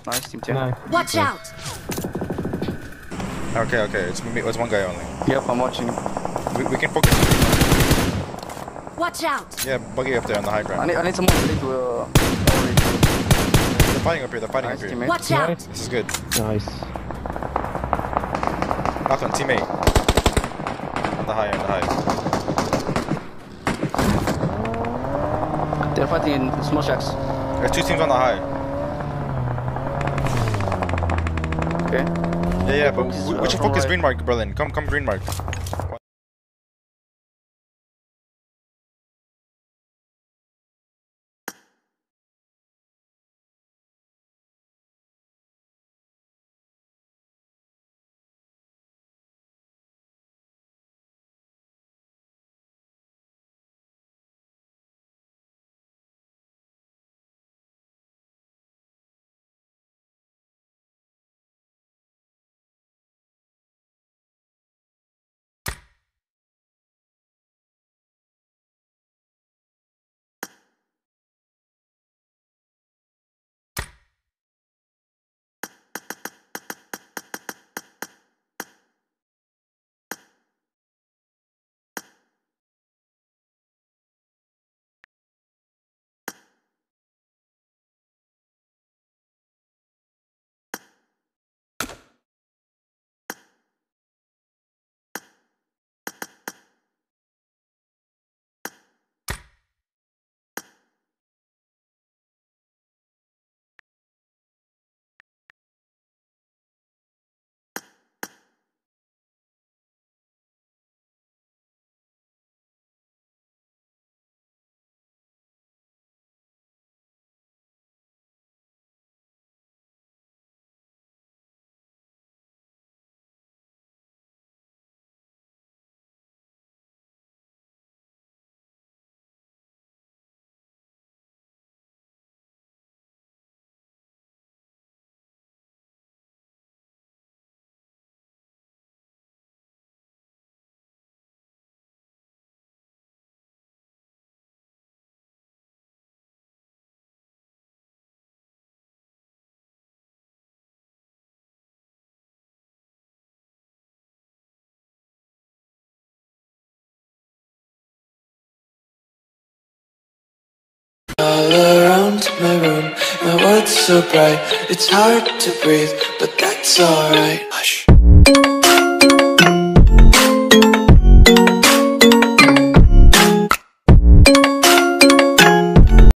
Nice, team 2. Nice. Watch out! Okay. It's one guy only. Yep, I'm watching him. We can focus. Watch out! Yeah, buggy up there on the high ground. I need someone ready to. They're fighting up here. Nice, teammate. Watch out! Nice. This is good. Nice. Knocked on teammate. On the high. They're fighting in small shacks. There's 2 teams on the high. Okay. Yeah, but Focus, we should from focus right. green mark, Berlin. Come green mark. All around my room, my world's so bright. It's hard to breathe, but that's alright. Hush.